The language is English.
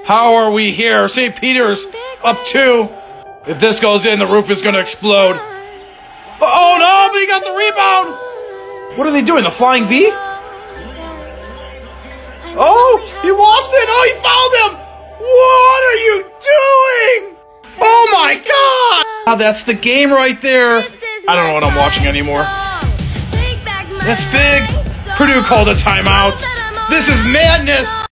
How are we here? St. Peter's up 2. If this goes in, the roof is going to explode. Oh no, but he got the rebound. What are they doing? The flying V? Oh, he lost it. Oh, he fouled him. What are you doing? Oh my God. Oh, that's the game right there. I don't know what I'm watching anymore. That's big. Purdue called a timeout. This is madness.